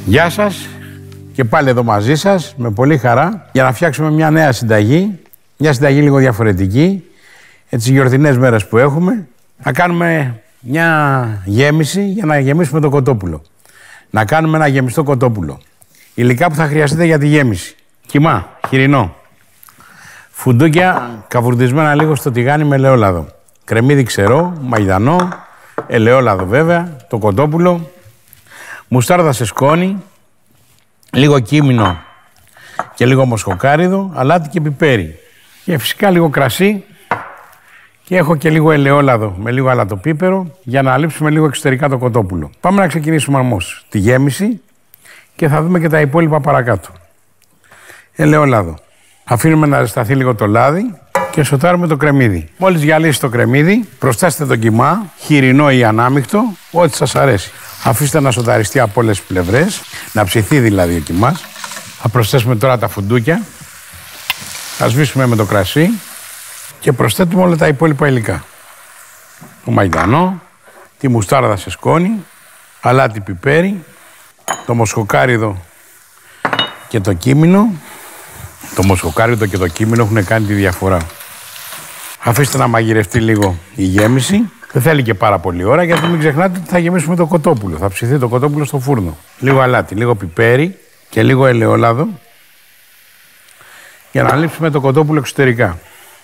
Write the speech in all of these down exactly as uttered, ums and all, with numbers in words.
Γεια σας και πάλι εδώ μαζί σας με πολύ χαρά για να φτιάξουμε μια νέα συνταγή, μια συνταγή λίγο διαφορετική, έτσι γιορτινές μέρες που έχουμε. Να κάνουμε μια γέμιση για να γεμίσουμε το κοτόπουλο. Να κάνουμε ένα γεμιστό κοτόπουλο. Υλικά που θα χρειαστείτε για τη γέμιση. Κιμά, χοιρινό. Φουντούκια καβουρδισμένα λίγο στο τηγάνι με ελαιόλαδο. Κρεμμύδι ξερό, μαϊδανό, ελαιόλαδο βέβαια, το κοτόπουλο. Μουστάρδα σε σκόνη, λίγο κίμινο και λίγο μοσχοκάριδο, αλάτι και πιπέρι. Και φυσικά λίγο κρασί και έχω και λίγο ελαιόλαδο με λίγο αλατοπίπερο για να αλείψουμε λίγο εξωτερικά το κοτόπουλο. Πάμε να ξεκινήσουμε όμως τη γέμιση και θα δούμε και τα υπόλοιπα παρακάτω. Ελαιόλαδο. Αφήνουμε να ζεσταθεί λίγο το λάδι και σοτάρουμε το κρεμμύδι. Μόλις γυαλίσει το κρεμμύδι, προσθέστε το κιμά, χοιρινό ή ανάμεικτο, ό,τι σας αρέσει. Αφήστε να σοταριστεί από όλες τις πλευρές, να ψηθεί δηλαδή ο κιμάς. Θα προσθέσουμε τώρα τα φουντούκια. Θα σβήσουμε με το κρασί και προσθέτουμε όλα τα υπόλοιπα υλικά. Το μαϊδανό, τη μουστάρδα σε σκόνη, αλάτι πιπέρι, το μοσχοκάριδο και το κίμινο. Το μοσχοκάριδο και το κίμινο έχουν κάνει τη διαφορά. Αφήστε να μαγειρευτεί λίγο η γέμιση. Δεν θέλει και πάρα πολύ ώρα, γιατί μην ξεχνάτε ότι θα γεμίσουμε το κοτόπουλο. Θα ψηθεί το κοτόπουλο στο φούρνο. Λίγο αλάτι, λίγο πιπέρι και λίγο ελαιόλαδο για να λείψουμε το κοτόπουλο εξωτερικά.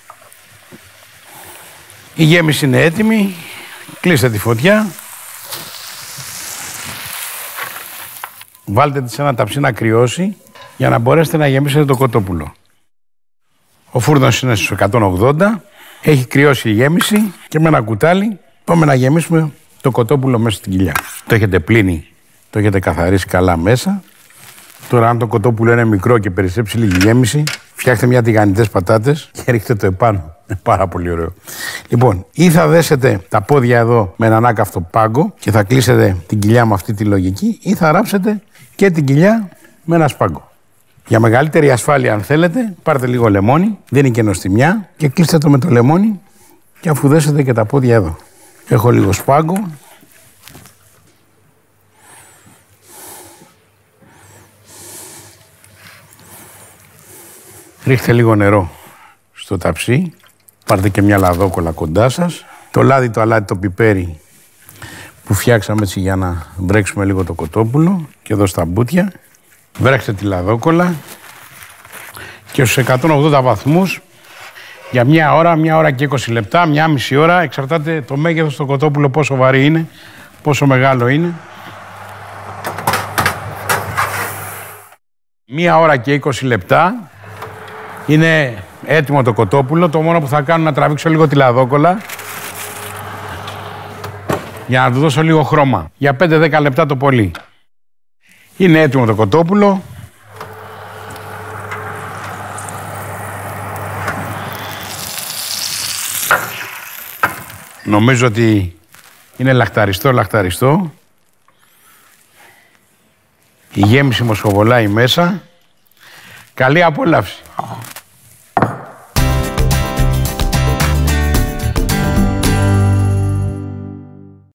Η γέμιση είναι έτοιμη. Κλείστε τη φωτιά. Βάλτε τη σε ένα ταψί να κρυώσει για να μπορέσετε να γεμίσετε το κοτόπουλο. Ο φούρνος είναι στους εκατόν ογδόντα. Έχει κρυώσει η γέμιση και με ένα κουτάλι πάμε να γεμίσουμε το κοτόπουλο μέσα στην κοιλιά. Το έχετε πλύνει, το έχετε καθαρίσει καλά μέσα. Τώρα αν το κοτόπουλο είναι μικρό και περισσέψει λίγη γέμιση, φτιάχτε μια τηγανιτές πατάτες και ρίχτε το επάνω. Είναι πάρα πολύ ωραίο. Λοιπόν, ή θα δέσετε τα πόδια εδώ με έναν άκαυτο πάγκο και θα κλείσετε την κοιλιά με αυτή τη λογική, ή θα ράψετε και την κοιλιά με ένα σπάγκο. Για μεγαλύτερη ασφάλεια, αν θέλετε, πάρτε λίγο λεμόνι, δίνει και νοστιμιά και κλείστε το με το λεμόνι και αφού δέσετε και τα πόδια εδώ. Έχω λίγο σπάγκο. Ρίχτε λίγο νερό στο ταψί. Πάρτε και μια λαδόκολα κοντά σας. Το λάδι, το αλάτι, το πιπέρι που φτιάξαμε έτσι για να βρέξουμε λίγο το κοτόπουλο και εδώ στα μπουτια. Βρέξτε τη λαδόκολα και στους εκατόν ογδόντα βαθμούς για μια ώρα, μια ώρα και είκοσι λεπτά, μια μισή ώρα, εξαρτάται το μέγεθος του κοτόπουλο πόσο βαρύ είναι, πόσο μεγάλο είναι. Μια ώρα και είκοσι λεπτά είναι έτοιμο το κοτόπουλο. Το μόνο που θα κάνω είναι να τραβήξω λίγο τη λαδόκολα για να του δώσω λίγο χρώμα. Για πέντε με δέκα λεπτά το πολύ. Είναι έτοιμο το κοτόπουλο. Νομίζω ότι είναι λαχταριστό, λαχταριστό. Η γέμιση μοσχοβολάει μέσα. Καλή απόλαυση.